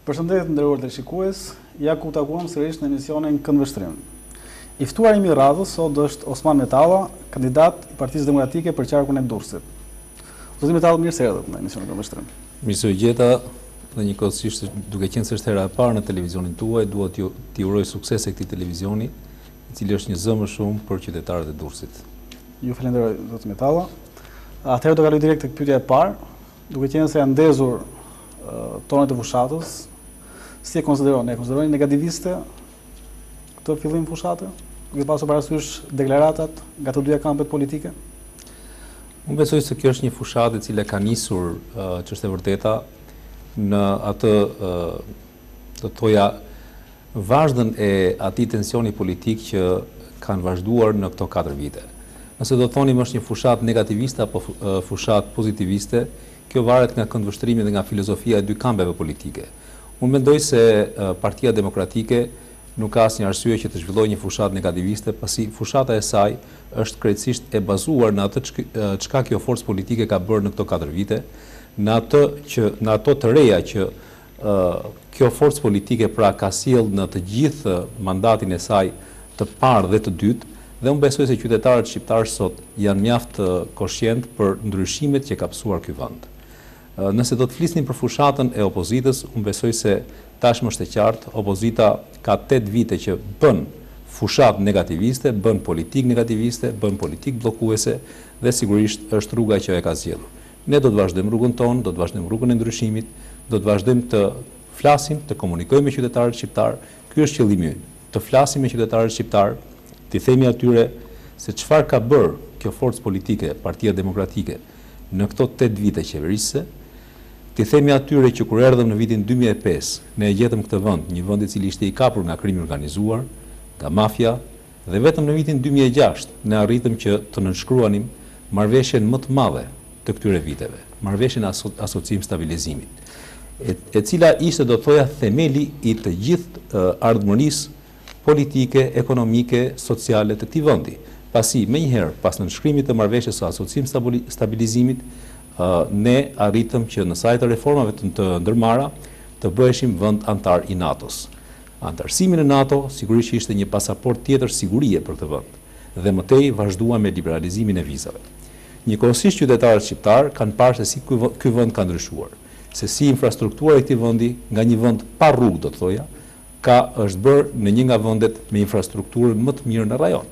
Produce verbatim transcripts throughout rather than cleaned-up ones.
Përshëndetje nderuar teleshikues, ja ku takuam sërish në emisionin Këndvështrim. I ftuari i radhës sot është Osman Metalla, kandidat i Partisë Demokratike për qarkun e Durrësit. Zoti Metalla, mirë se erdhët në emisionin Këndvështrim. Mirë se u gjeta dhe njëkohësisht duke qenë se është hera e parë në televizionin tuaj, dua t'i uroj sukses e këtij televizioni, i cili është një zë më shumë për qytetarët e Durrësit. Ju falenderoj zoti Metalla. Atëherë do kaloj direkt tek pyetja e parë, duke qenë se janë ndezur uh, tonet e fushatës. Si e konsideroni? E konsideroni negativiste këtë fillim fushate? Duke pasur parasysh deklaratat nga të dyja kampet politike? Unë besoj se kjo është një fushatë e cila ka nisur, uh, që është e vërteta, në atë uh, të thoja vazhdën e atij tensioni politik që kanë vazhduar në këto katër vite. Nëse do thonim është një fushatë negativiste apo uh, fushatë pozitiviste, kjo varet nga këndvështrimi dhe nga filozofia e dy kampeve politike. Unë mendoj se uh, Partia Demokratike nuk ka asnjë arsye që të zhvillojë një fushatë negativiste, pasi fushata e saj është krejtësisht e bazuar në atë çka kjo forcë politike ka bërë në këto katër vite, në atë që në ato të reja që uh, kjo forcë politike pra ka sjellë në të gjithë mandatin e saj të parë dhe të dytë, dhe unë besoj se qytetarët shqiptarë sot janë mjaft uh, koshient për ndryshimet që ka pësuar ky vend. Nëse do të flisnim për fushatën e opozitës, unë besoj se tashmë është e qartë, opozita ka tetë vite që bën fushatë negativiste, bën politikë negativiste, bën politikë bllokuese dhe sigurisht është rruga që e ka zgjedhur. Ne do të vazhdojmë rrugën tonë, do të vazhdojmë rrugën e ndryshimit, do të vazhdojmë të flasim, të komunikojmë me qytetarët shqiptar. Ky është qëllimi ynë, të flasim me qytetarët shqiptar, t'i themi atyre se çfarë ka bërë kjo forcë politike, Partia Demokratike, në këto tetë vite qeverisë. Ti themi atyre që kur erdhëm në vitin dy mijë e pesë, ne e gjetëm këtë vend, një vend i cili ishte i kapur nga krimi organizuar, nga mafia, dhe vetëm në vitin dy mijë e gjashtë ne arritëm që të nënshkruanim marrëveshjen më të madhe të këtyre viteve, marrëveshjen e aso asocim stabilizimit, e, e cila ishte do të thoja themeli i të gjithë uh, ardhmërisë politike, ekonomike, sociale të këtij vendi. Pasi menjëherë pas nënshkrimit të marrëveshjes së asocim stabilizimit, Uh, ne arritëm që në sajtë reformave të, të ndërmara të bëheshim vend antar i NATO-s. Antarësimi në NATO sigurisht ishte një pasaport tjetër sigurie për këtë vend dhe mëtej vazhdua me liberalizimin e vizave. Njëkohësisht qytetarët shqiptar kanë parë se si ky vend ka ndryshuar, se si infrastruktura e këtij vendi nga një vend pa rrugë do të thoja, ka është bërë në një nga vendet me infrastrukturën më të mirë në rajon.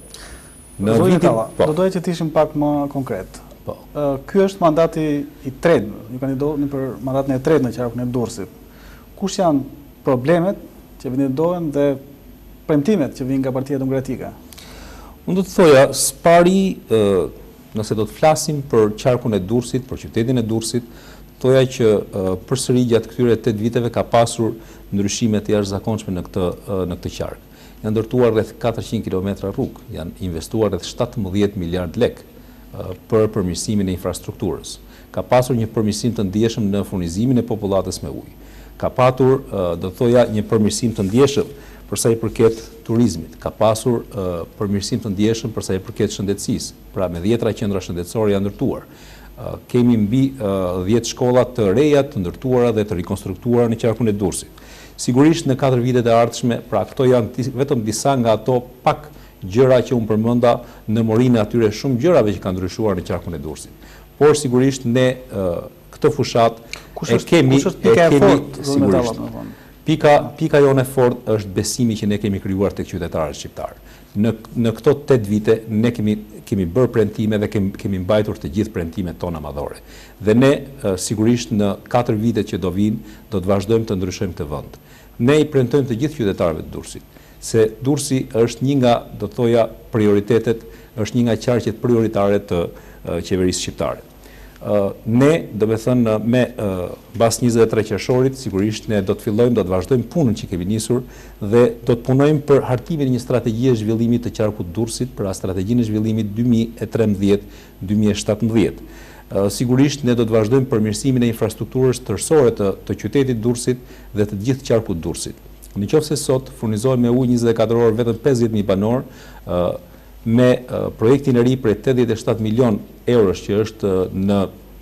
Në vitin, po, do doja që të ishim pak më konkret. Po. Uh, ky është mandati i tretë, ju kandidoni për mandatin e tretë në qarkun e Durrësit. Kush janë problemet që vendohen dhe premtimet që vijnë nga Partia Demokratike? Unë do të thoja, spari, uh, nëse do të flasim për qarkun e Durrësit, për qytetin e Durrësit, thoja që uh, përsëri gjatë këtyre tetë viteve ka pasur ndryshime të jashtëzakonshme në këtë uh, në këtë qark. Janë ndërtuar rreth katërqind kilometra rrugë, janë investuar rreth shtatëmbëdhjetë miliard lekë për përmirësimin e infrastrukturës. Ka pasur një përmirësim të ndjeshëm në furnizimin e popullatës me ujë. Ka patur, do të thoja, një përmirësim të ndjeshëm për sa i përket turizmit. Ka pasur përmirësim të ndjeshëm për sa i përket shëndetësisë. Pra me dhjetra qendra shëndetësore janë ndërtuar. Kemi mbi dhjetë shkolla të reja të ndërtuara dhe të rikonstruktuara në qarkun e Durrësit. Sigurisht në katër vitet e ardhshme, pra këto janë vetëm disa nga ato pak gjëra që unë përmenda në morinë atyre shumë gjërave që kanë ndryshuar në qarkun e Durrësit. Por sigurisht ne uh, këtë fushat e kemi, kush është pika e fortë, sigurisht. Pika pika jone fort është besimi që ne kemi krijuar tek qytetarët shqiptar. Në në këto tetë vite ne kemi kemi bërë premtime dhe kemi kemi mbajtur të gjithë premtimet tona madhore. Dhe ne uh, sigurisht në katër vitet që do vinë do të vazhdojmë të ndryshojmë këtë vend. Ne i premtojmë të gjithë qytetarëve të Durrësit se Durrësi është një nga, do të thoja, prioritetet, është një nga qarqet prioritare të uh, qeverisë shqiptare. Uh, ne, do të thënë, me uh, mbas njëzet e tre qershorit, sigurisht ne do të fillojmë, do të vazhdojmë punën që kemi nisur dhe do të punojmë për hartimin e një strategjie zhvillimit të qarkut Durrësit, për strategjinë e zhvillimit dy mijë e trembëdhjetë deri në dy mijë e shtatëmbëdhjetë. Uh, sigurisht ne do të vazhdojmë përmirësimin e infrastrukturës tërësore të, të qytetit Durrësit dhe të gjithë qarkut Durrësit. Në qoftë se sot furnizohen me ujë njëzet e katër orë vetëm pesëdhjetë mijë banor, uh, me uh, projektin e ri për tetëdhjetë e shtatë milion eurosh që është uh, në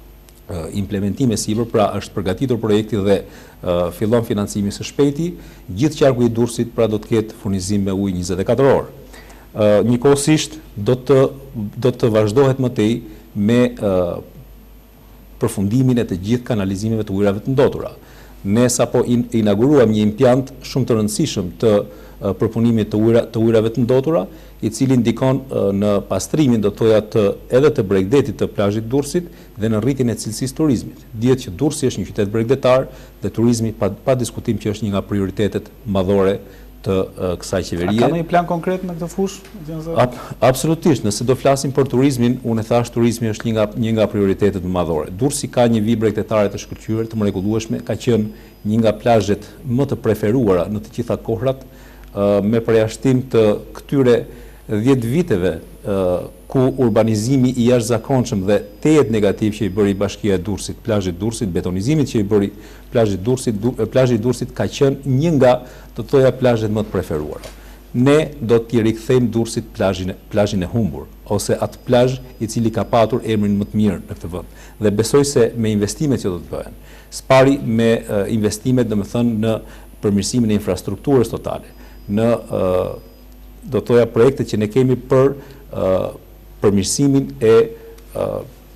implementime sipër, pra është përgatitur projekti dhe uh, fillon financimi së shpejti, gjithë qarku i Durrësit pra do të ketë furnizim me ujë njëzet e katër orë. Uh, njëkohësisht do të do të vazhdohet më tej me uh, përfundimin e të gjithë kanalizimeve të ujrave të ndotura. Ne sapo in, inauguruam një impjant shumë të rëndësishëm të uh, përpunimit të, ujra, të ujrave të ndotura, i cili ndikon uh, në pastrimin do të thoja të edhe të bregdetit të plazhit Durrësit dhe në rritjen e cilësisë turizmit. Dihet që Durrësi është një qytet bregdetar dhe turizmi pa, pa diskutim që është një nga prioritetet madhore të uh, kësaj qeverie. A ka një plan konkret në këtë fushë? Ab, absolutisht, nëse do flasim për turizmin, unë e thash turizmi është një nga, një nga prioritetet madhore. Durrësi ka një vijë bregdetare të shkëlqyer, të mrekullueshme, ka qenë një nga plazhet më të preferuara në të gjitha kohrat, uh, me përjashtim të këtyre dhjetë viteve uh, ku urbanizimi i jashtëzakonshëm dhe tejet negativ që i bëri Bashkia e Durrësit, plazhit Durrësit, betonizimit që i bëri plazhit Durrësit, du, plazhi i Durrësit ka qenë një nga të thoja plazhet më të preferuara. Ne do t'i rikthejmë Durrësit plazhin, plazhin e humbur, ose atë plazh i cili ka patur emrin më të mirë në këtë vend. Dhe besoj se me investimet që do të bëhen, spari me uh, investimet, domethënë në përmirësimin e infrastrukturës totale, në uh, do të thoja projekte që ne kemi për uh, përmirësimin e uh,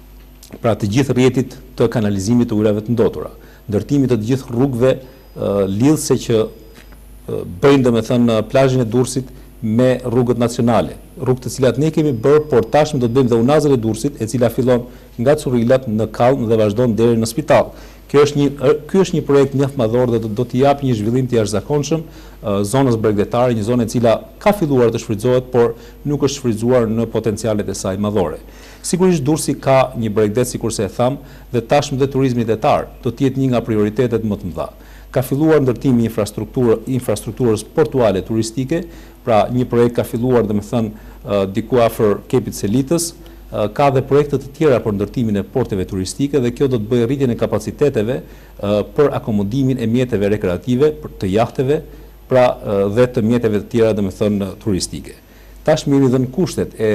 pra të gjithë rrjetit të kanalizimit të ujrave të ndotura, ndërtimit të gjithë rrugëve uh, lidhëse që uh, bëjnë domethënë plazhin e Durrësit me rrugët nacionale, rrugë të cilat ne kemi bërë, por tashmë do të bëjmë dhe unazën e Durrësit, e cila fillon nga Currillat në Kallm dhe vazhdon deri në Spital. Kjo është një ky është një projekt mjaft madhor dhe do, do t'i japë një zhvillim të jashtëzakonshëm uh, zonës bregdetare, një zonë e cila ka filluar të shfrytëzohet, por nuk është shfrytzuar në potencialet e saj madhore. Sigurisht Durrësi ka një bregdet, sikurse e tham, dhe tashmë dhe turizmi detar do të jetë një nga prioritetet më të mëdha. Ka filluar ndërtimi i infrastrukturë, infrastrukturës portuale turistike, pra një projekt ka filluar, domethënë, uh, diku afër Kepit Selitës. Ka dhe projekte të tjera për ndërtimin e porteve turistike dhe kjo do të bëjë rritjen e kapaciteteve uh, për akomodimin e mjeteve rekreative, për të jahteve, pra uh, dhe të mjeteve të tjera, domethënë, turistike. Tashmë jemi dhënë kushtet e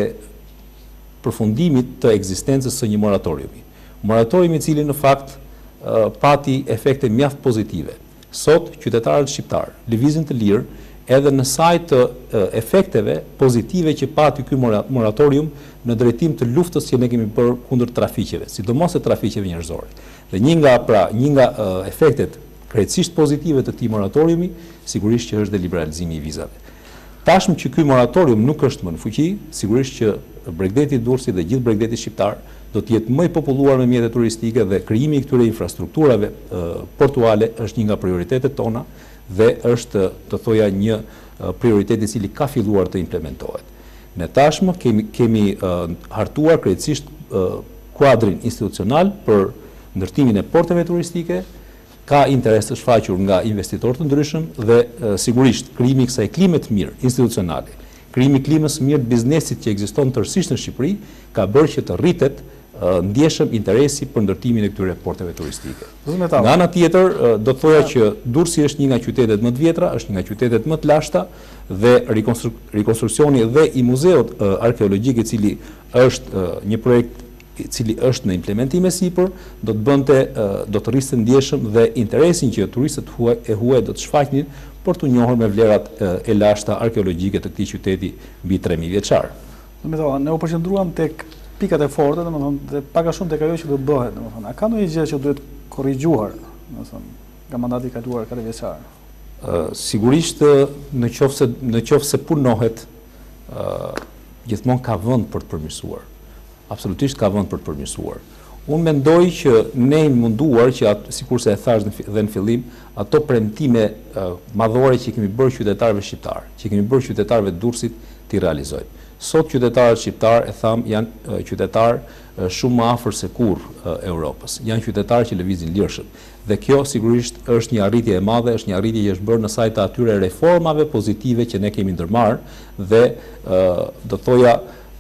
përfundimit të ekzistencës së një moratoriumi. Moratoriumi i cili në fakt uh, pati efekte mjaft pozitive. Sot qytetarët shqiptar lëvizin të lirë edhe në saj të uh, efekteve pozitive që pati ky moratorium në drejtim të luftës që ne kemi bërë kundër trafiqeve, sidomos të trafiqeve njerëzore. Dhe një nga pra një nga uh, efektet krejtësisht pozitive të këtij moratoriumi, sigurisht që është dhe liberalizimi i vizave. Tashmë që ky moratorium nuk është më në fuqi, sigurisht që bregdeti i Durrësit dhe gjithë bregdeti shqiptar do të jetë më i populluar me mjete turistike dhe krijimi i këtyre infrastrukturave uh, portuale është një nga prioritetet tona dhe është të thoja një uh, prioritet i cili ka filluar të implementohet. Ne tashmë kemi, kemi uh, hartuar krejtësisht uh, kuadrin institucional për ndërtimin e porteve turistike, ka interes të shfaqur nga investitorë të ndryshëm dhe uh, sigurisht krijimi i kësaj klime të mirë institucionale, krijimi i klimës mirë të biznesit që ekziston tërësisht në Shqipëri, ka bërë që të rritet uh, ndjeshëm interesi për ndërtimin e këtyre porteve turistike. Nga ana tjetër, uh, do të thoja që Durrësi është një nga qytetet më të vjetra, është një nga qytetet më të lashta, dhe rikonstru rikonstruksioni dhe i muzeut uh, arkeologjik i cili është uh, një projekt i cili është në implementim e sipër, do të bënte uh, do të rriste ndjeshëm dhe interesin që turistët huaj e huaj do të shfaqnin për të njohur me vlerat uh, e lashta arkeologjike të këtij qyteti mbi tre mijë vjeçar. Domethënë, ne u përqendruam tek pikat e forta, domethënë, dhe pak a shumë tek ajo që do të bëhet, domethënë. A ka ndonjë gjë që duhet korrigjuar, domethënë, nga mandati i kaluar katër vjeçar? Uh, sigurisht në qoftë se në qoftë se punohet uh, gjithmonë ka vend për të përmirësuar. Absolutisht ka vend për të përmirësuar. Unë mendoj që ne jemi munduar që atë, sikurse e thash dhe në fillim, ato premtime uh, madhore që kemi bërë qytetarëve shqiptar, që kemi bërë qytetarëve të Durrësit t'i realizojmë. Sot qytetarët shqiptar, e tham, janë uh, qytetarë uh, shumë më afër se kurrë uh, Europës. Janë qytetarë që lëvizin lirshëm. Dhe kjo sigurisht është një arritje e madhe, është një arritje që është bërë në sajt të atyre reformave pozitive që ne kemi ndërmarrë dhe uh, do thoja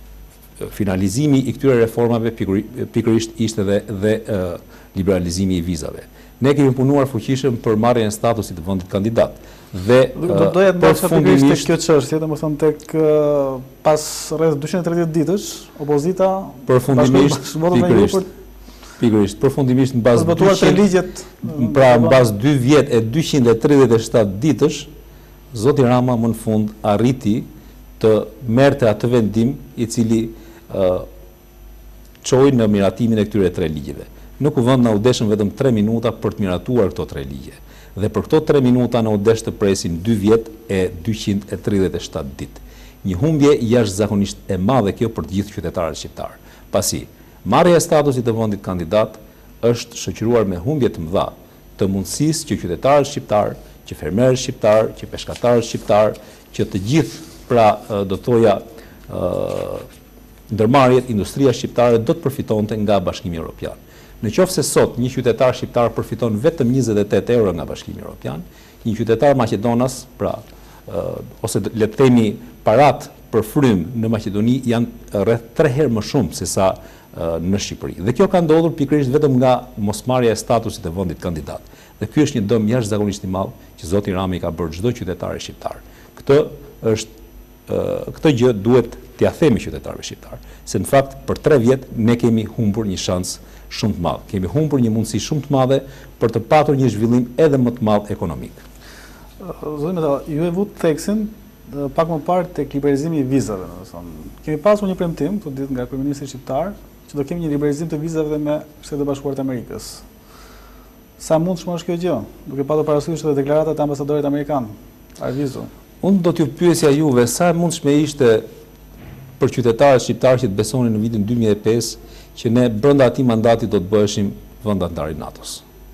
finalizimi i këtyre reformave pikërisht ishte dhe, dhe uh, liberalizimi i vizave. Ne kemi punuar fuqishëm për marrjen e statusit të vendit kandidat. Dhe do doja të ndosha pikërisht tek kjo çështje, domethënë tek uh, pas rreth dyqind e tridhjetë ditësh, opozita përfundimisht pikërisht Pikërisht, përfundimisht në bazë Zbatuar tre ligjet. Pra në bazë dy vjet e dyqind e tridhjetë e shtatë ditësh, Zoti Rama më në fund arriti të merrte atë vendim i cili uh, çoi në miratimin e këtyre tre ligjeve. Në kuvend na u deshën vetëm tre minuta për të miratuar këto tre ligje. Dhe për këto tre minuta na u desh të presim dy vjet e dyqind e tridhjetë e shtatë ditë. Një humbje jashtëzakonisht e madhe kjo për të gjithë qytetarët shqiptar. Pasi marrja e statusit të vendit kandidat është shoqëruar me humbje të mëdha të mundësisë që qytetarët shqiptar, që fermerët shqiptar, që peshkatarët shqiptar, që të gjithë pra do të thoja ndërmarrjet, industria shqiptare do të përfitonte nga Bashkimi Evropian. Në qoftë se sot një qytetar shqiptar përfiton vetëm njëzet e tetë euro nga Bashkimi Evropian, një qytetar Maqedonas, pra ose le të themi parat për frym në Maqedoni janë rreth tre herë më shumë se sa në Shqipëri. Dhe kjo ka ndodhur pikërisht vetëm nga mosmarrja e statusit të vendit kandidat. Dhe ky është një dëm jashtëzakonisht i madh që Zoti Rami ka bërë çdo qytetari shqiptar. Këtë është këtë gjë duhet t'ia themi qytetarëve shqiptar, se në fakt për tre vjet ne kemi humbur një shans shumë të madh. Kemi humbur një mundësi shumë të madhe për të patur një zhvillim edhe më të madh ekonomik. Zoti Metalla, ju e vut theksin pak më parë tek liberalizimi i vizave, domethënë. Kemi pasur një premtim këtë ditë nga kryeministri shqiptar që do kemi një liberalizim të vizave me Shtetet e Bashkuara të Amerikës. Sa mundshme është kjo gjë, duke patur parasysh edhe deklaratat e ambasadorit amerikan, Arvizu? Unë do t'ju pyesja juve sa e mundshme ishte për qytetarët shqiptarë që të besonin në vitin dy mijë e pesë që ne brenda atij mandati do të bëheshim vend antar i NATO-s.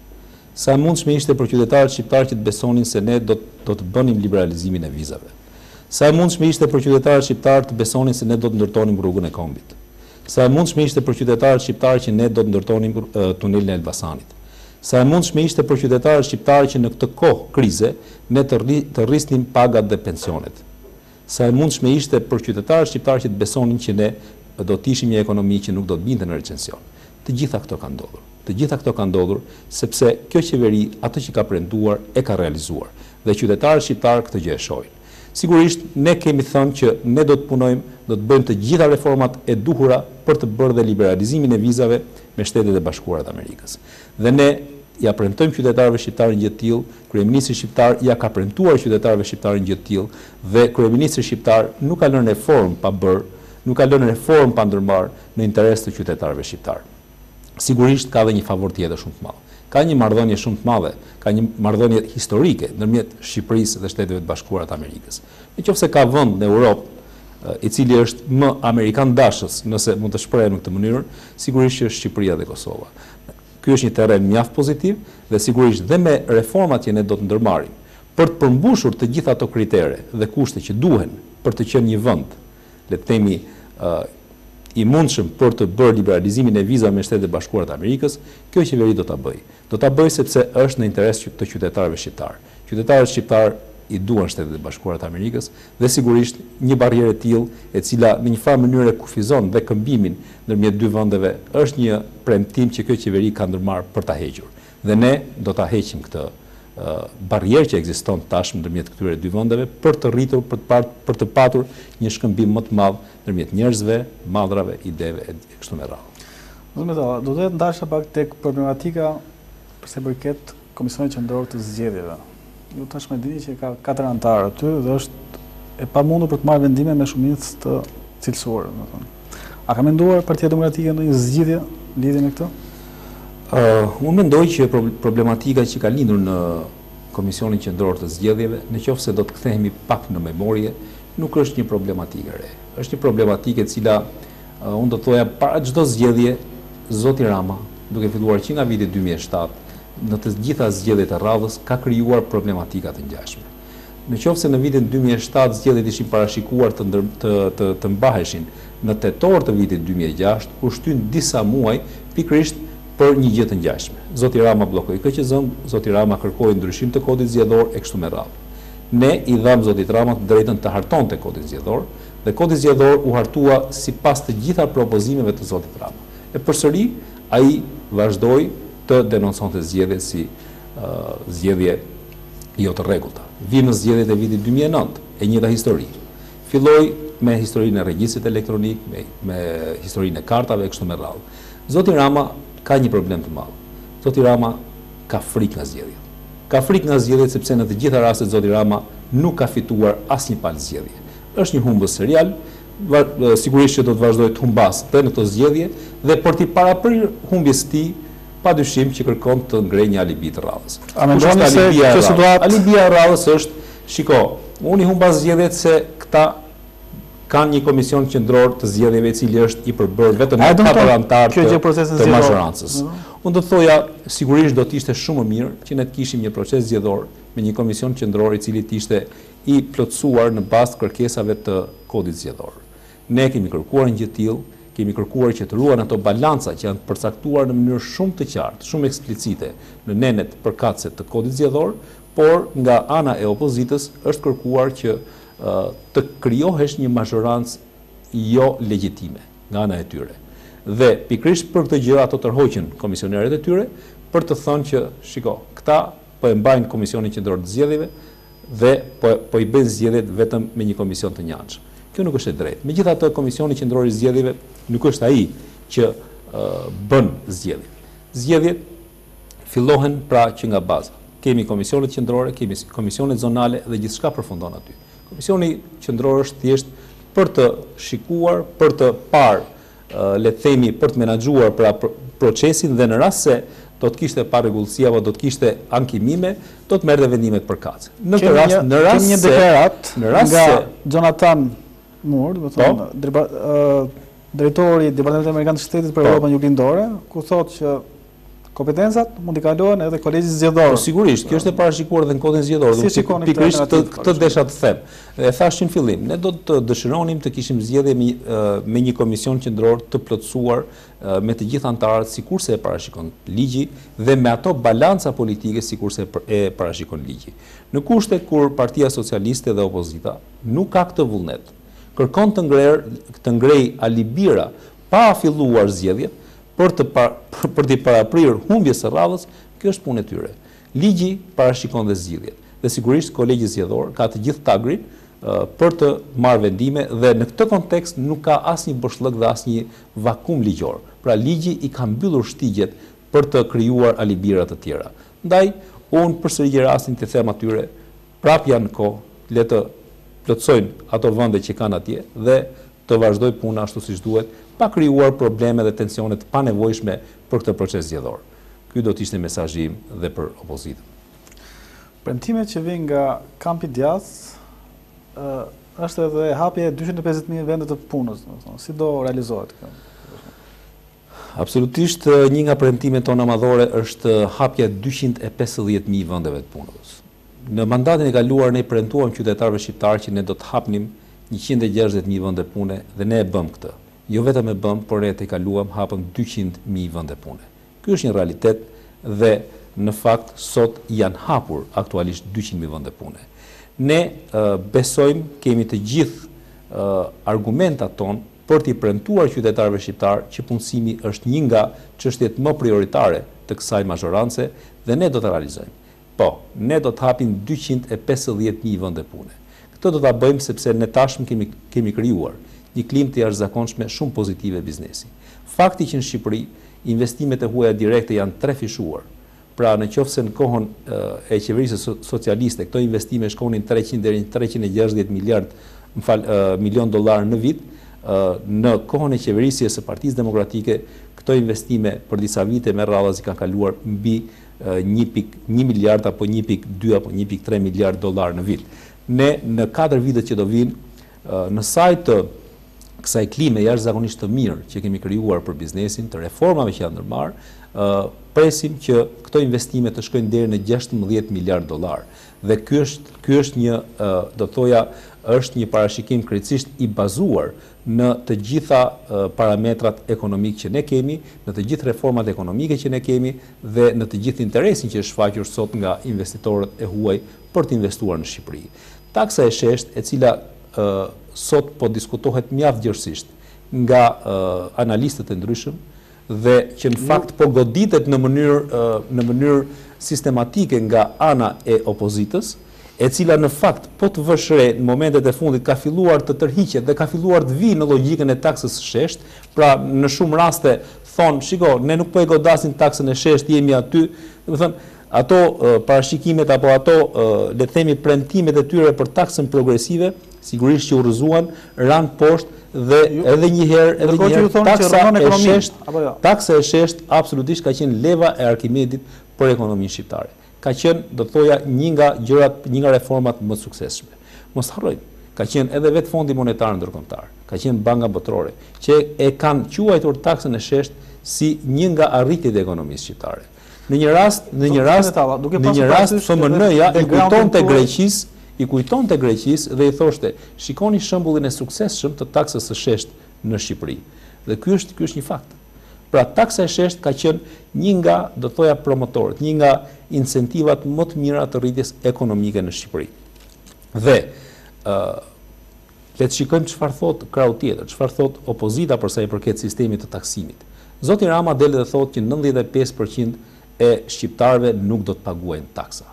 Sa e mundshme ishte për qytetarët shqiptarë që të besonin se ne do do të bënim liberalizimin e vizave. Sa e mundshme ishte për qytetarët shqiptarë të besonin se ne do të ndërtonim rrugën e Kombit. Sa e mundshme ishte për qytetarët shqiptarë që ne do të ndërtonim uh, tunelin e Elbasanit. Sa e mundshme ishte për qytetarët shqiptarë që në këtë kohë krize ne të, rri, të rrisnim pagat dhe pensionet. Sa e mundshme ishte për qytetarët shqiptarë që të besonin që ne do të ishim një ekonomi që nuk do të binte në recesion. Të gjitha këto kanë ndodhur. Të gjitha këto kanë ndodhur sepse kjo qeveri atë që ka premtuar e ka realizuar dhe qytetarët shqiptarë këtë gjë e shohin. Sigurisht ne kemi thënë që ne do të punojmë, do të bëjmë të gjitha reformat e duhura për të bërë dhe liberalizimin e vizave me Shtetet e Bashkuara të Amerikës. Dhe ne ja premtojmë qytetarëve shqiptarë një gjë të tillë, kryeministri shqiptar ja ka premtuar qytetarëve shqiptarë një gjë të tillë dhe kryeministri shqiptar nuk ka lënë reformë pa bërë, nuk ka lënë reformë pa ndërmarrë në interes të qytetarëve shqiptar. Sigurisht ka edhe një favor tjetër shumë të madh. Ka një marrëdhënie shumë të madhe, ka një marrëdhënie historike ndërmjet Shqipërisë dhe Shteteve të Bashkuara të Amerikës. Nëse ka vend në Europë i cili është më amerikan dashës, nëse mund të shprehem në këtë mënyrë, sigurisht që është Shqipëria dhe Kosova. Ky është një terren mjaft pozitiv dhe sigurisht dhe me reformat që ne do të ndërmarrim për të përmbushur të gjitha ato kritere dhe kushte që duhen për të qenë një vend, le të themi, uh, i mundshëm për të bërë liberalizimin e vizave me Shtetet e Bashkuara të Amerikës, kjo qeveri do ta bëjë. Do ta bëjë sepse është në interes të qytetarëve shqiptar. Qytetarët shqiptar i duan Shtetet e Bashkuara të Amerikës dhe sigurisht një barrierë e tillë e cila në një farë mënyrë kufizon dhe këmbimin ndërmjet dy vendeve është një premtim që kjo qeveri ka ndërmarrë për ta hequr. Dhe ne do ta heqim këtë uh, barrierë që ekziston tashmë ndërmjet këtyre dy vendeve për të rritur, për të, par, për të patur një shkëmbim më të madh ndërmjet njerëzve, madrave, ideve e kështu me radhë. Zoti Metalla, do të ndasha pak tek problematika përsa i përket Komisionit Qendror të Zgjedhjeve. Ju tashmë dini që ka katër anëtarë aty dhe është e pamundur për të marrë vendime me shumicë të cilësuar, domethënë. A ka menduar Partia Demokratike ndonjë zgjidhje lidhje me këtë? Uh, unë mendoj që problematika që ka lindur në Komisionin Qendror të Zgjedhjeve, nëse do të kthehemi pak në memorie, nuk është një problematikë e re. Është një problematikë e cila uh, unë do të thoja para çdo zgjedhje Zoti Rama, duke filluar që nga viti dy mijë e shtatë, në të gjitha zgjedhjet e radhës ka krijuar problematika të ngjashme. Nëse në vitin dy mijë e shtatë zgjedhjet ishin parashikuar të, ndër, të, të, të mbaheshin në tetor të vitit dy mijë e gjashtë, u shtyn disa muaj pikërisht për një gjë të ngjashme. Zoti Rama bllokoi K Q Z-n, Zoti Rama kërkoi ndryshim të kodit zgjedhor e kështu me radhë. Ne i dham Zotit Rama të drejtën të hartonte kodin zgjedhor dhe kodi zgjedhor u hartua sipas të gjitha propozimeve të Zotit Rama. E përsëri ai vazhdoi të denonconte zgjedhjet si uh, zgjedhje jo të rregullta. Vi në zgjedhjet e vitit dy mijë e nëntë, e njëjta histori. Filloi me historinë e regjistrit elektronik, me, me historinë e kartave e kështu me radhë. Zoti Rama ka një problem të madh. Zoti Rama ka frikë nga zgjedhjet. Ka frikë nga zgjedhjet sepse në të gjitha rastet Zoti Rama nuk ka fituar asnjë palë zgjedhje. Është një humbës serial, sigurisht që do të vazhdojë të humbas edhe në këto zgjedhje dhe për të paraprirë humbjes së tij, padyshim që kërkon të ngrej një alibi të radhës. A mendoni se kjo situatë alibia e radhës është, shiko, unë i humba zgjedhjet se këta kanë një komision qendror të zgjedhjeve i cili është i përbërë vetëm me katër anëtar të mazhorancës. Unë do të thoja, sigurisht do të ishte shumë më mirë që ne të kishim një proces zgjedhor me një komision qendror i cili të ishte i plotësuar në bazë të kërkesave të kodit zgjedhor. Ne kemi kërkuar një gjë të tillë, kemi kërkuar që të ruhen ato balanca që janë përcaktuar në mënyrë shumë të qartë, shumë eksplicite në nenet përkatëse të kodit zgjedhor, por nga ana e opozitës është kërkuar që uh, të krijohesh një mazhorancë jo legjitime nga ana e tyre. Dhe pikërisht për këtë gjë ato tërhoqën komisionerët e tyre për të thënë që, shiko, këta po e mbajnë Komisionin Qendror të Zgjedhjeve dhe po, po i bëjnë zgjedhjet vetëm me një komision të njanshëm. Kjo nuk është e drejtë. Megjithatë, Komisioni Qendror i Zgjedhjeve nuk është ai që uh, bën zgjedhjet. Zgjedhjet fillohen pra që nga baza. Kemi komisionet qendrore, kemi komisionet zonale dhe gjithçka përfundon aty. Komisioni qendror është thjesht për të shikuar, për të parë, uh, le të themi, për të menaxhuar pra procesin dhe në rast se do të kishte parregullsi apo do të kishte ankimime, do të merrte vendimet përkatëse. Në këtë rast, në rast një deklarat nga se, Jonathan Moore, do të thonë, drejtori i Departamentit Amerikan të Shtetit për Evropën Juglindore, ku thotë që kompetencat mund t'i kalohen edhe kolegjit zgjedhor. Po sigurisht, kjo është e parashikuar edhe në kodin zgjedhor. Si shikoni pikërisht këtë këtë desha të them. E thash në fillim, ne do të dëshironim të kishim zgjedhje me, me një komision qendror të plotësuar me të gjithë anëtarët sikurse e parashikon ligji dhe me ato balanca politike sikurse e parashikon ligji. Në kushte kur Partia Socialiste dhe opozita nuk ka këtë vullnet, kërkon të ngrer të ngrej alibira pa filluar zgjedhjet për të par, për të paraprirë humbjes së radhës, kjo është punë e tyre. Ligji parashikon dhe zgjedhjet. Dhe sigurisht kolegji zgjedhor ka të gjithë tagrin uh, për të marrë vendime dhe në këtë kontekst nuk ka asnjë boshllëk dhe asnjë vakum ligjor. Pra ligji i ka mbyllur shtigjet për të krijuar alibira të tjera. Ndaj unë përsëri rastin të them atyre, prap janë kohë, le të plotësojnë ato vende që kanë atje dhe të vazhdoj puna ashtu siç duhet, pa krijuar probleme dhe tensione të panevojshme për këtë proces zgjedhor. Ky do të ishte mesazhi im dhe për opozitën. Premtimet që vijnë nga kampi djathtë ë është edhe hapja e dyqind e pesëdhjetë mijë vende të punës, domethënë, si do realizohet kjo? Absolutisht, një nga premtimet tona madhore është hapja e dyqind e pesëdhjetë mijë vendeve të punës. Në mandatin e kaluar ne premtuam qytetarëve shqiptar që ne do të hapnim njëqind e gjashtëdhjetë mijë vende pune dhe ne e bëm këtë. Jo vetëm e bëm, por ne e kaluam hapëm dyqind mijë vende pune. Ky është një realitet dhe në fakt sot janë hapur aktualisht dyqind mijë vende pune. Ne uh, besojmë, kemi të gjithë uh, argumentat tonë për t'i premtuar qytetarëve shqiptar që punësimi është një nga çështjet më prioritare të kësaj mazhorance dhe ne do të realizojmë. Po, ne do të hapim dyqind e pesëdhjetë mijë vende pune. Këtë do ta bëjmë sepse ne tashmë kemi kemi krijuar një klimë të jashtëzakonshme shumë pozitive biznesi. Fakti që në Shqipëri investimet e huaja direkte janë trefishuar. Pra në qoftë se në kohën e qeverisë socialiste këto investime shkonin treqind deri në treqind e gjashtëdhjetë miliard, më fal, milion dollar në vit, në kohën e qeverisjes së Partisë Demokratike këto investime për disa vite me radhë kanë kaluar mbi një pikë një miliard apo një pikë dy apo një pikë tre miliard dollar në vit. Ne në katër vitet që do vinë në sajt të kësaj klime jashtëzakonisht të mirë që kemi krijuar për biznesin, të reformave që janë ndërmarrë, presim që këto investime të shkojnë deri në gjashtëdhjetë miliard dollar. Dhe ky është ky është një do thoja është një parashikim krejtësisht i bazuar në të gjitha parametrat ekonomik që ne kemi, në të gjithë reformat ekonomike që ne kemi dhe në të gjithë interesin që është shfaqur sot nga investitorët e huaj për të investuar në Shqipëri. Taksa e sheshtë, e cila uh, sot po diskutohet mjaft gjerësisht nga uh, analistët e ndryshëm dhe që në fakt po goditet në mënyrë uh, në mënyrë sistematike nga ana e opozitës, e cila në fakt po të vësh re në momentet e fundit ka filluar të tërhiqet dhe ka filluar të vijë në logjikën e taksës së sheshtë, pra në shumë raste thonë, shiko, ne nuk po e godasim taksën e shesht, jemi aty, dhe më thënë, ato uh, parashikimet apo ato uh, le të themi premtimet e tyre për taksën progresive, sigurisht që u rrëzuan, ran poshtë dhe edhe një herë, edhe një herë, taksa e shesht, taksa e shesht absolutisht ka qenë leva e Arkimedit për ekonominë shqiptare. Ka qenë, do të thoja, një nga gjërat, një nga reformat më suksesshme. Mos harrojmë, ka qenë edhe vetë Fondi Monetar Ndërkombëtar, ka qenë Banka Botërore, që e kanë quajtur taksën e shesht si një nga arritjet e ekonomisë shqiptare. Në një rast, në një rast, në një rast F M N-ja i kujtonte Greqisë, i kujtonte Greqisë dhe i thoshte, shikoni shembullin e suksesshëm të taksës së shesht në Shqipëri. Dhe ky është ky është një fakt. Pra taksa e shesht ka qenë një nga, do të thoja, promotorët, një nga incentivat më të mira të rritjes ekonomike në Shqipëri. Dhe uh, le të shikojmë çfarë thot krau tjetër, çfarë thot opozita për sa i përket sistemit të taksimit. Zoti Rama del dhe thotë që nëntëdhjetë e pesë përqind e shqiptarëve nuk do të paguajnë taksa.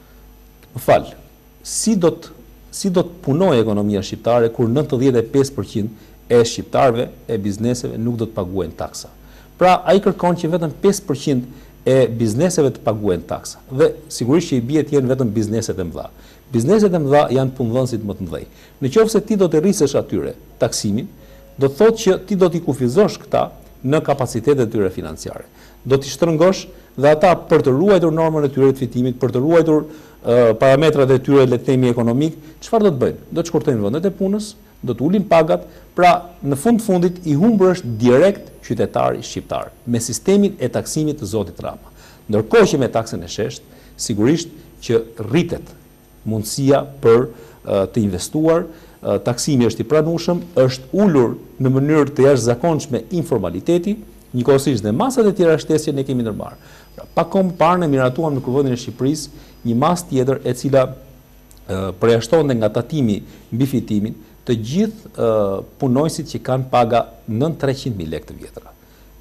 Më fal, si do të si do të punojë ekonomia shqiptare kur nëntëdhjetë e pesë përqind e shqiptarëve e bizneseve nuk do të paguajnë taksa? Pra, ai kërkon që vetëm pesë përqind e bizneseve të paguajnë taksa. Dhe sigurisht që i bie të jenë vetëm bizneset e mëdha. Bizneset e mëdha janë punëdhënësit më të mëdhej. Në qoftë se ti do të rrisësh atyre taksimin, do të thotë që ti do t'i kufizosh këta në kapacitetet e tyre financiare. Do t'i shtrëngosh dhe ata për të ruajtur normën e tyre të fitimit, për të ruajtur uh, parametrat e tyre le të themi ekonomik, çfarë do të bëjnë? Do të shkurtojnë vendet e punës, do të ulin pagat, pra në fund fundit i humbur është direkt qytetari shqiptar me sistemin e taksimit të zotit Rama. Ndërkohë që me taksën e shesht, sigurisht që rritet mundësia për uh, të investuar, uh, taksimi është i pranueshëm, është ulur në mënyrë të jashtëzakonshme informaliteti, njëkohësisht dhe masat e tjera shtesje ne kemi ndërmarrë. Pra, pak kohë më parë ne miratuam në kuvendin e Shqipërisë një masë tjetër e cila uh, përjashtonte nga tatimi mbi fitimin të gjithë uh, punojësit që kanë paga nën treqind mijë lekë të vjetra.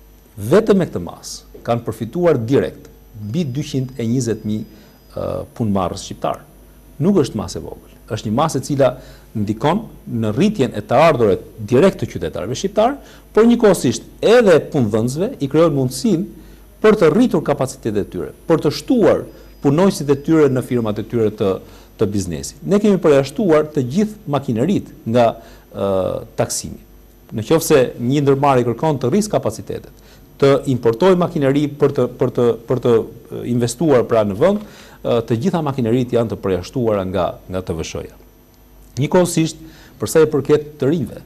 Vetëm me këtë masë kanë përfituar direkt mbi dyqind e njëzet mijë uh, punëmarrës shqiptar. Nuk është masë e vogël, është një masë e cila ndikon në rritjen e të ardhurave direkt të qytetarëve shqiptar, por njëkohësisht edhe punëdhënësve i krijon mundësinë për të rritur kapacitetet e tyre, për të shtuar punojësit e tyre në firmat e tyre të të biznesit. Ne kemi përjashtuar të gjithë makineritë nga uh, taksimi. Në qoftë se një ndërmarrje kërkon të rrisë kapacitetet, të importojë makineri për të për të për të investuar pra në vend, uh, të gjitha makineritë janë të përjashtuara nga nga T V S-ja. Njëkohësisht, për sa i përket të rinjve,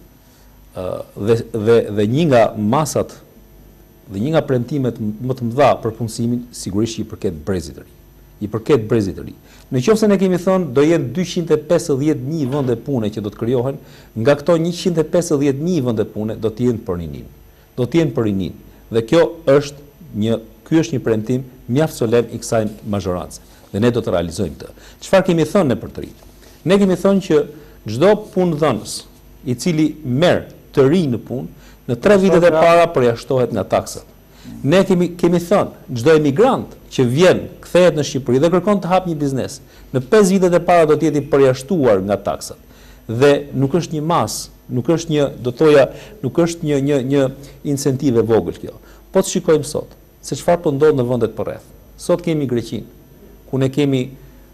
uh, dhe dhe dhe një nga masat dhe një nga premtimet më të mëdha për punësimin sigurisht i përket brezit të ri. I përket brezit të ri. Në qoftë se ne kemi thënë do jenë dyqind e pesëdhjetë mijë vende pune që do të krijohen, nga këto njëqind e pesëdhjetë mijë vende pune do të jenë për rinin. Do të jenë për rinin. Dhe kjo është një ky është një premtim mjaft solemn i kësaj mazhorance. Dhe ne do të realizojmë këtë. Çfarë kemi thënë ne për të rinj? Ne kemi thënë që çdo punëdhënës i cili merr të rinj në punë, në tre vitet e para përjashtohet nga taksat. Ne kemi kemi thënë çdo emigrant që vjen, kthehet në Shqipëri dhe kërkon të hapë një biznes, në pesë vitet e para do të jetë i përjashtuar nga taksat. Dhe nuk është një masë, nuk është një, do të thoja, nuk është një një një incentiv e vogël kjo. Po të shikojmë sot, se çfarë po ndodh në vendet përreth. Sot kemi Greqinë, ku ne kemi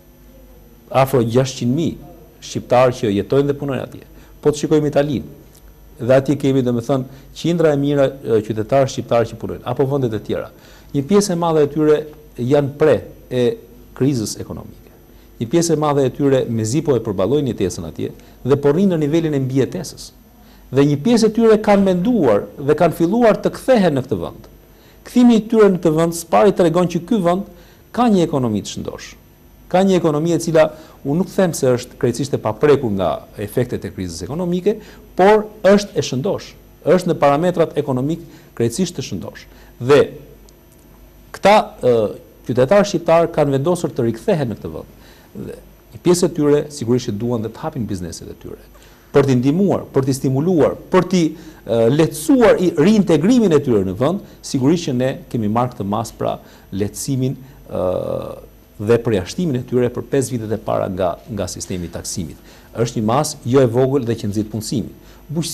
afro gjashtëqind mijë shqiptarë që jetojnë dhe punojnë atje. Po të shikojmë Italinë. Dhe atje kemi domethënë qindra e mira qytetarë shqiptarë që punojnë, apo vendet e tjera. Një pjesë e madhe e tyre janë pre e krizës ekonomike. Një pjesë e madhe e tyre mezi po e përballojnë jetesën atje dhe po rrinë në nivelin e mbijetesës. Dhe një pjesë e tyre kanë menduar dhe kanë filluar të kthehen në këtë vend. Kthimi i tyre në këtë vend spari tregon që ky vend ka një ekonomi të shëndosh. Ka një ekonomi e cila unë nuk them se është krejtësisht e paprekur nga efektet e krizës ekonomike, por është e shëndosh. Është në parametrat ekonomik krejtësisht të shëndosh. Dhe këta e, qytetarë shqiptar kanë vendosur të rikthehen në këtë vend. Dhe një pjesë e tyre sigurisht që duan dhe të hapin bizneset e tyre, për t'i ndihmuar, për t'i stimuluar, për t'i lehtësuar i riintegrimin e tyre në vend, sigurisht që ne kemi marrë këtë mas pra lehtësimin e, dhe përjashtimin e tyre për pesë vitet e para nga nga sistemi i taksimit. Është një masë jo e vogël dhe që nxit punësimin. Bujqësia.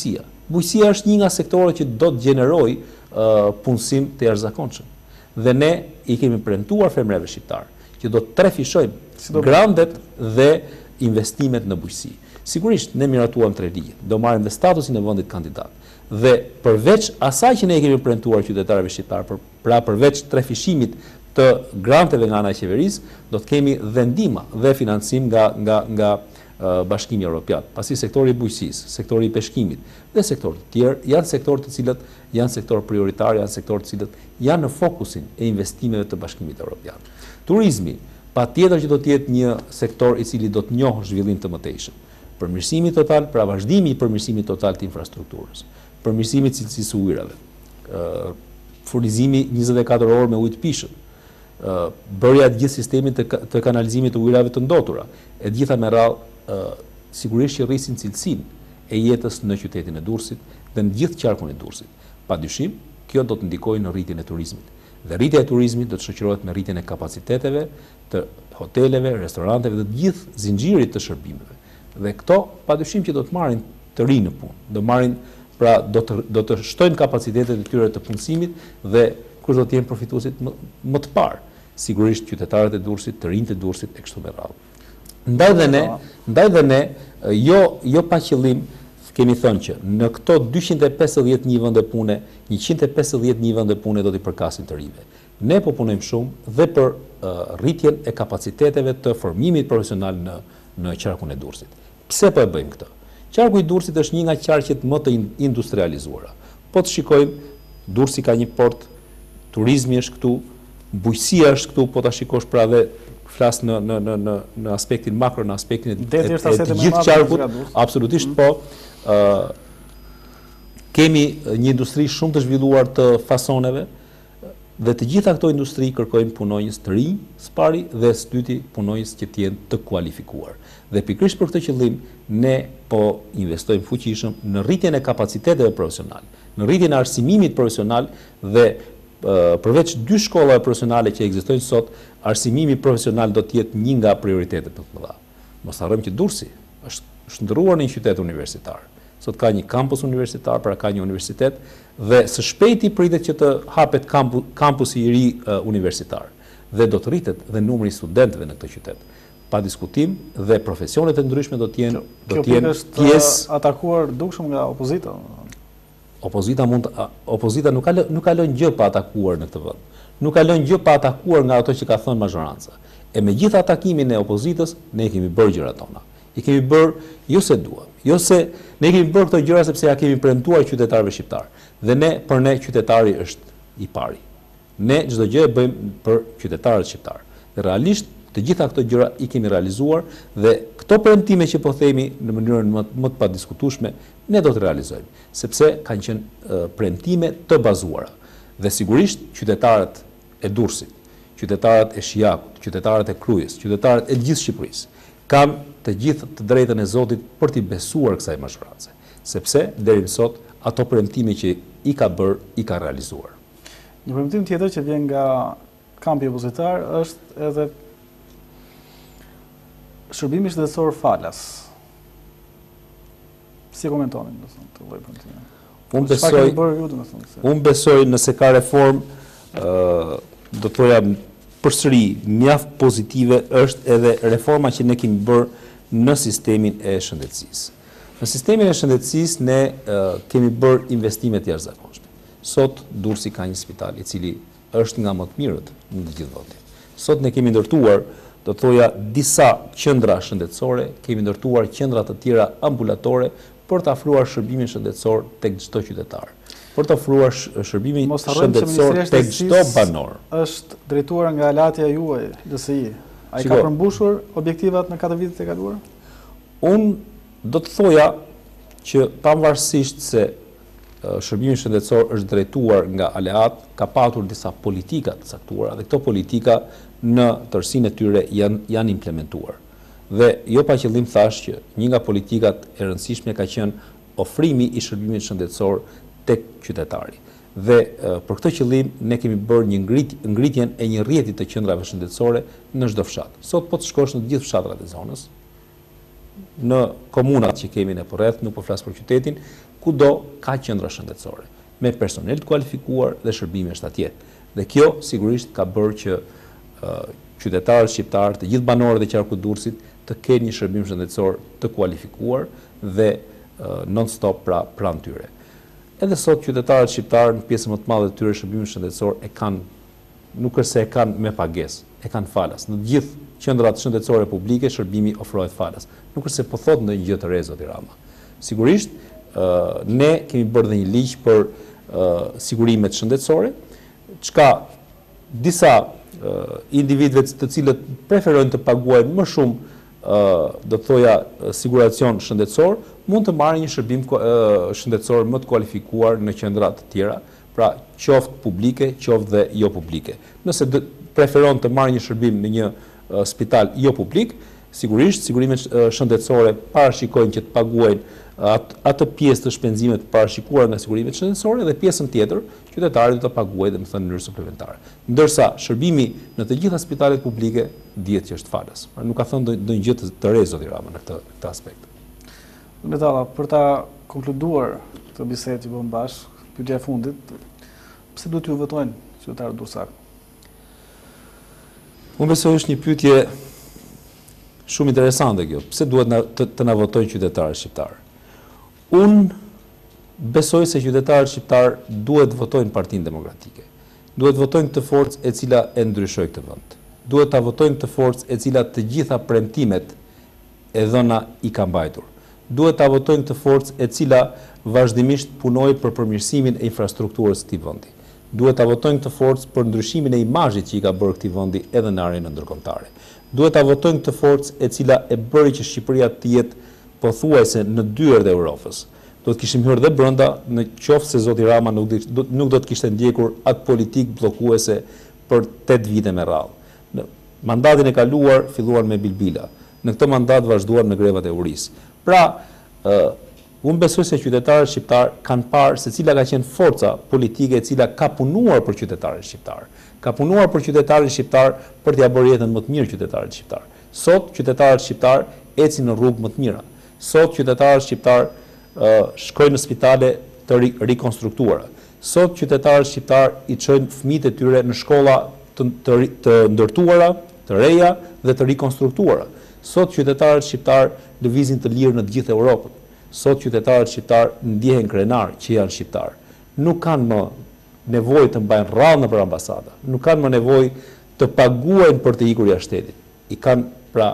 bujqësia është një nga sektorët që do të gjeneroj uh, punësim të jashtëzakonshëm. Dhe ne i kemi premtuar femrave shqiptar që do të trefishojmë si grandet dhe investimet në bujqësi. Sigurisht, ne miratuam tre ligjet, do marrim dhe statusin e vendit kandidat. Dhe përveç asaj që ne kemi premtuar qytetarëve shqiptar, për, pra përveç trefishimit të granteve nga ana e qeverisë, do të kemi dhe ndihmë dhe financim nga nga nga uh, Bashkimi Evropian. Pasi sektori i bujqësisë, sektori i peshkimit dhe sektorët të tjerë janë sektorë të cilët janë sektor prioritar, janë sektorë të cilët janë në fokusin e investimeve të Bashkimit Evropian. Turizmi, patjetër që do të jetë një sektor i cili do të njohë zhvillim të mëtejshëm. Përmirësimi total, pra vazhdimi i përmirësimit total të infrastrukturës, përmirësimi i cilësisë ujrave, uh, furnizimi njëzet e katër orë me ujë të pishëm, uh, bërja të gjithë sistemin të, të kanalizimit të ujrave të ndotura, e gjitha me radhë uh, sigurisht që rrisin cilësinë e jetës në qytetin e Durrësit dhe në gjithë qarkun e Durrësit. Padyshim, kjo do të ndikojë në rritjen e turizmit. Dhe rritja e turizmit do të shoqërohet me rritjen e kapaciteteve të hoteleve, restoranteve dhe të gjithë zinxhirit të shërbimeve. Dhe këto padyshim që do të marrin të rinë në punë, do marrin, pra do të do të shtojnë kapacitetet e tyre të punësimit dhe kush do të jenë përfituesit më, më të parë, sigurisht qytetarët e Durrësit, të rinjtë e Durrësit e kështu me radhë. Ndaj dhe ne, ndaj dhe ne, jo jo pa qëllim kemi thënë që në këto dyqind e pesëdhjetë një vende pune, njëqind e pesëdhjetë një vende pune do t'i përkasin të rive. Ne po punojmë shumë dhe për uh, rritjen e kapaciteteve të formimit profesional në në qarkun e Durrësit. Pse po e bëjmë këtë? Qarku i Durrësit është një nga qarqet më të industrializuara. Po të shikojmë, Durrësi ka një port, turizmi është këtu, bujqësia është këtu, po ta shikosh pra dhe flas në në në në në aspektin makro, në aspektin e, e, e të gjithë qarkut, absolutisht po. Uh, kemi një industri shumë të zhvilluar të fasoneve dhe të gjitha këto industri kërkojnë punonjës të rinj, spari dhe së dyti punonjës që të jenë të kualifikuar. Dhe pikërisht për këtë qëllim ne po investojmë fuqishëm në rritjen e kapaciteteve profesionale, në rritjen e arsimimit profesional dhe uh, përveç dy shkollave profesionale që ekzistojnë sot, arsimimi profesional do të jetë një nga prioritetet më të mëdha. Mos harrojmë që Durrësi është shndërruar në një qytet universitar. Sot ka një kampus universitar, pra ka një universitet dhe së shpejti pritet që të hapet kampu, kampusi i ri uh, universitar dhe do të rritet dhe numri i studentëve në këtë qytet. Pa diskutim dhe profesionet e ndryshme do të jenë do të jenë pjesë atakuar dukshëm nga opozita. Opozita mund të, opozita nuk ka nuk ka lënë gjë pa atakuar në këtë vend. Nuk ka lënë gjë pa atakuar nga ato që ka thënë mazhoranca. E me gjithë atakimin e opozitës, ne kemi bërë gjërat tona. I kemi bërë jo se duam, jo se ne kemi bërë këto gjëra sepse ja kemi premtuar qytetarëve shqiptar. Dhe ne për ne qytetari është i pari. Ne çdo gjë e bëjmë për qytetarët shqiptar. Dhe realisht të gjitha këto gjëra i kemi realizuar dhe këto premtime që po themi në mënyrën më, më të padiskutueshme ne do të realizojmë, sepse kanë qenë uh, premtime të bazuara. Dhe sigurisht qytetarët e Durrësit, qytetarët e Shijakut, qytetarët e Krujës, qytetarët e gjithë Shqipërisë kam të gjithë të drejtën e Zotit për t'i besuar kësaj mazhorance, sepse deri më sot ato premtime që i ka bërë, i ka realizuar. Një premtim tjetër që vjen nga kampi opozitar është edhe shërbimi shëndetësor falas. Si e komentoni të lloj premtimi? Unë besoj, unë besoj nëse ka reform, uh, do të thoja përsëri mjaft pozitive është edhe reforma që ne kemi bërë në sistemin e shëndetësisë. Në sistemin e shëndetësisë ne uh, kemi bërë investime të jashtëzakonshme. Sot Durrësi ka një spital i cili është nga më të mirët në të gjithë vendin. Sot ne kemi ndërtuar, do të thoja, disa qendra shëndetësore, kemi ndërtuar qendra të tjera ambulatore për të afruar shërbimin shëndetësor tek çdo qytetar. Për të ofruar shërbimin shëndetësor tek çdo banor. Është drejtuar nga alatja juaj, D S I. Ai ka përmbushur objektivat në katër vitet e kaluara? Unë do të thoja që pavarësisht se shërbimi shëndetësor është drejtuar nga aleat, ka patur disa politika të caktuara dhe këto politika në tërësinë e tyre janë janë implementuar. Dhe jo pa qëllim thash që një nga politikat e rëndësishme ka qenë ofrimi i shërbimit shëndetësor tek qytetari. Dhe uh, për këtë qëllim ne kemi bërë një ngrit, ngritjen e një rrjeti të qendrave shëndetësore në çdo fshat. Sot po të shkosh në të gjithë fshatrat e zonës, në komunat që kemi në përreth, nuk po flas për qytetin, kudo ka qendra shëndetësore, me personel të kualifikuar dhe shërbime shtatje. Dhe kjo sigurisht ka bërë që uh, qytetarët shqiptarë, të gjithë banorët e qarku Durrësit të kenë një shërbim shëndetësor të kualifikuar dhe uh, non-stop pra pranë tyre. Edhe sot qytetarët shqiptarë në pjesën më të madhe të tyre shërbimin shëndetësor e kanë, nuk është se e kanë me pagesë, e kanë falas. Në të gjithë qendrat shëndetësore publike shërbimi ofrohet falas. Nuk është se po thotë ndonjë gjë të re zoti Rama. Sigurisht, uh, ne kemi bërë dhe një ligj për uh, sigurimet shëndetësore, çka disa uh, individëve të cilët preferojnë të paguajnë më shumë uh, do të thoja siguracion shëndetësor, mund të marrë një shërbim uh, shëndetësor më të kualifikuar në qendra të tjera, pra qoftë publike, qoftë dhe jo publike. Nëse dë, preferon të marrë një shërbim në një uh, spital jo publik, sigurisht sigurimet uh, shëndetësore parashikojnë që të paguajnë atë, atë pjesë të shpenzimeve të parashikuara nga sigurimet shëndetësore dhe pjesën tjetër qytetari do të paguajë dhe më thënë në mënyrë suplementare. Ndërsa shërbimi në të gjitha spitalet publike dihet që është falas. Pra nuk ka thënë ndonjë gjë të re zoti Rama në këtë, këtë aspekt. Metalla, për ta konkluduar këtë bisedë që bëm bashkë, pyetja e fundit, pse duhet ju votojnë qytetarët durrësar? Unë besoj është një pyetje shumë interesante kjo. Pse duhet na, të, të na votojnë qytetarët shqiptar? Unë besoj se qytetarët shqiptar duhet votojnë Partinë Demokratike. Duhet votojnë këtë forcë e cila e ndryshoi këtë vend. Duhet ta votojnë këtë forcë e cila të gjitha premtimet e dhëna i ka mbajtur. Duhet ta votojnë këtë forcë e cila vazhdimisht punoi për përmirësimin e infrastrukturës së këtij vendi. Duhet ta votojnë këtë forcë për ndryshimin e imazhit që i ka bërë këtij vendi edhe në arenën ndërkombëtare. Duhet ta votojnë këtë forcë e cila e bëri që Shqipëria të jetë pothuajse në dyert e Europës. Do të kishim hyrë dhe brenda në qoftë se zoti Rama nuk do, nuk do të kishte ndjekur atë politikë bllokuese për tetë vite me radhë. Në mandatin e kaluar filluan me bilbila. Në këtë mandat vazhduan me grevat e urisë. Pra, uh, unë besoj se qytetarët shqiptar kanë parë se cila ka qenë forca politike e cila ka punuar për qytetarët shqiptar. Ka punuar për qytetarët shqiptar për t'ia bërë jetën më të mirë qytetarët shqiptar. Sot qytetarët shqiptar ecin në rrugë më të mira. Sot qytetarët shqiptar uh, shkojnë në spitale të ri, rikonstruktuara. Sot qytetarët shqiptar i çojnë fëmijët e tyre në shkolla të, të, të ndërtuara, të reja dhe të rikonstruktuara. Sot qytetarët shqiptar lëvizin të lirë në të gjithë Europën. Sot qytetarët shqiptar ndjehen krenar që janë shqiptar. Nuk kanë më nevojë të mbajnë rrallë nëpër ambasada. Nuk kanë më nevojë të paguajnë për të ikur jashtë shtetit. I kanë pra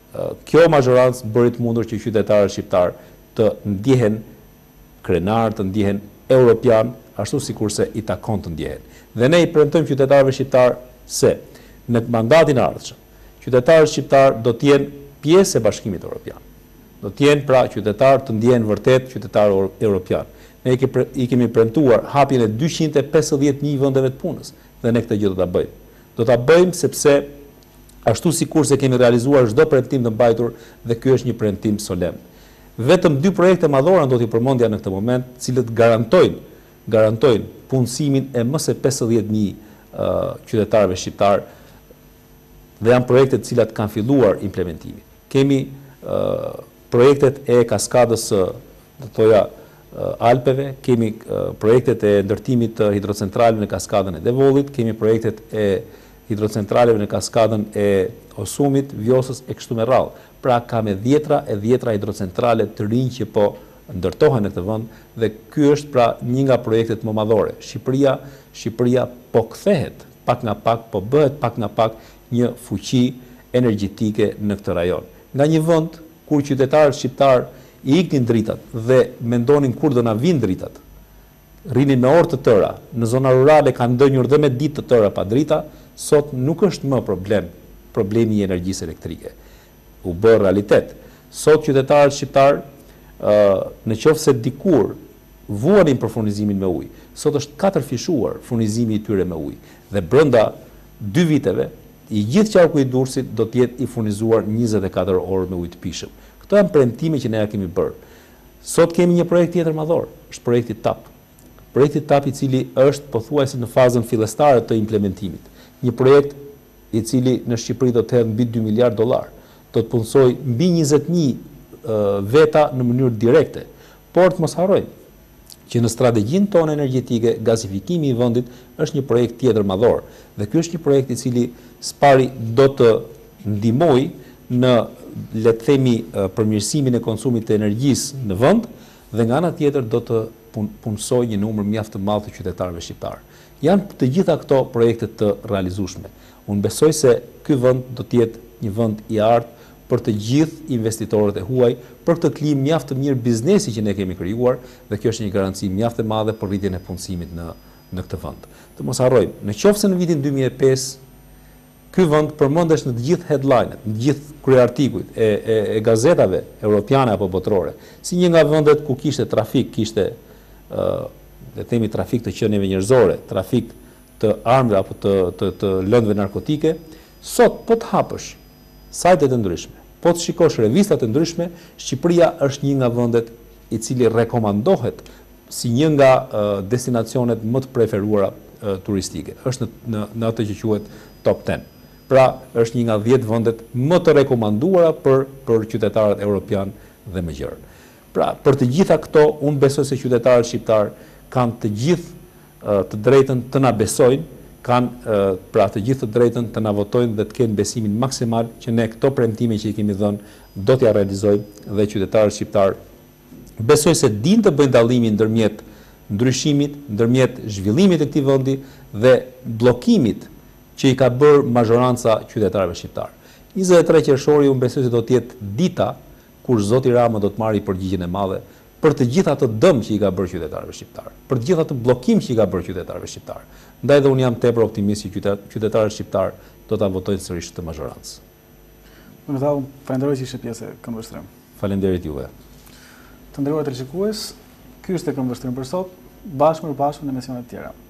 kjo mazhorancë bëri të mundur që qytetarët shqiptar të ndjehen krenar, të ndjehen europian, ashtu sikurse i takon të ndjehen. Dhe ne i premtojmë qytetarëve shqiptar se në mandatin e ardhshëm qytetarët shqiptar do të jenë pjesë e Bashkimit Evropian. Do të jenë pra qytetarë të ndjehen vërtet qytetarë europian. Ne i kemi premtuar hapjen e dyqind e pesëdhjetë mijë vendeve të punës dhe ne këtë gjë do ta bëjmë. Do ta bëjmë sepse ashtu sikurse kemi realizuar çdo premtim të mbajtur dhe ky është një premtim solemn. Vetëm dy projekte madhore do t'i përmendja në këtë moment, të cilët garantojnë garantojnë punësimin e më së pesëdhjetë mijë uh, qytetarëve shqiptar dhe janë projekte të cilat kanë filluar implementimi. Kemi uh, projektet e kaskadës së, do thoja, uh, Alpeve, kemi uh, projektet e ndërtimit të hidrocentraleve në kaskadën e Devollit, kemi projektet e hidrocentraleve në kaskadën e Osumit, Vjosës e kështu me radhë. Pra ka me dhjetra e dhjetra hidrocentrale të rinj që po ndërtohen në këtë vend dhe ky është pra një nga projektet më madhore. Shqipëria, Shqipëria po kthehet pak nga pak, po bëhet pak nga pak një fuqi energjetike në këtë rajon. Nga një vend kur qytetarët shqiptar i iknin dritat dhe mendonin kur do na vinë dritat, rrinin me orë të tëra, në zona rurale kanë ndënjur dhe me ditë të tëra pa drita, sot nuk është më problem, problemi i energjisë elektrike. U bë realitet. Sot qytetarët shqiptar në qoftë se dikur vuanin për furnizimin me ujë, sot është katër fishuar furnizimi i tyre me ujë dhe brenda dy viteve i gjithë qarku i Durrësit do të jetë i furnizuar njëzet e katër orë me ujë të pishëm. Këto janë premtime që ne ja kemi bërë. Sot kemi një projekt tjetër madhor, është projekti TAP. Projekti TAP i cili është pothuajse në fazën fillestare të implementimit. Një projekt i cili në Shqipëri do të hedhë mbi dy miliardë dollar. Do të punësoj mbi njëzet mijë veta në mënyrë direkte. Por të mos harrojmë, që në strategjinë tonë energjetike gazifikimi i vendit është një projekt tjetër madhor. Dhe ky është një projekt i cili spari do të ndihmojë në, le të themi, përmirësimin e konsumit të energjisë në vend dhe nga ana tjetër do të pun punësojë një numër mjaft të madh të qytetarëve shqiptar. Janë të gjitha këto projekte të realizueshme. Unë besoj se ky vend do të jetë një vend i artë për të gjithë investitorët e huaj, për këtë klimë mjaft të mirë biznesi që ne kemi krijuar, dhe kjo është një garanci mjaft e madhe për rritjen e punësimit në në këtë vend. Të mos harrojmë, në qoftë se në vitin dy mijë e pesë ky vend përmendesh në të gjithë headline-et, në të gjithë kryeartikujt e, e, e gazetave europiane apo botërore, si një nga vendet ku kishte trafik, kishte ë le të themi trafik të qenieve njerëzore, trafik të armëve apo të të, të lëndëve narkotike, sot po të hapësh sajtet e ndryshme, po të shikosh revistat e ndryshme, Shqipëria është një nga vendet i cili rekomandohet si një nga uh, destinacionet më të preferuara uh, turistike. Është në, në, në atë që quhet top ten. Pra, është një nga dhjetë vendet më të rekomanduara për, për qytetarët europian dhe më gjerë. Pra, për të gjitha këto, unë besoj se qytetarët shqiptar kanë të gjithë uh, të drejtën të na besojnë, kanë pra të gjithë të drejtën të na votojnë dhe të kenë besimin maksimal që ne këto premtime që i kemi dhënë do t'ja realizojmë dhe qytetarët shqiptar besoj se din të bëjnë dallimin ndërmjet ndryshimit, ndërmjet zhvillimit të këtij vendi dhe bllokimit që i ka bërë mazhoranca qytetarëve shqiptar. njëzet e tre qershori unë besoj se do të jetë dita kur Zoti Rama do të marrë përgjigjen e madhe për të gjitha ato dëm që i ka bërë qytetarëve shqiptar, për të gjitha ato bllokim që i ka bërë qytetarëve shqiptar. Ndaj dhe unë jam tepër optimist që qytetarët shqiptar do ta votojnë sërish të mazhorancë. Unë tha, falenderoj që ishe pjesë e Këmbëvështrim. Faleminderit juve. Të nderuar teleshikues, ky është e Këmbëvështrim për sot, bashkë më bashkë në emisione të tjera.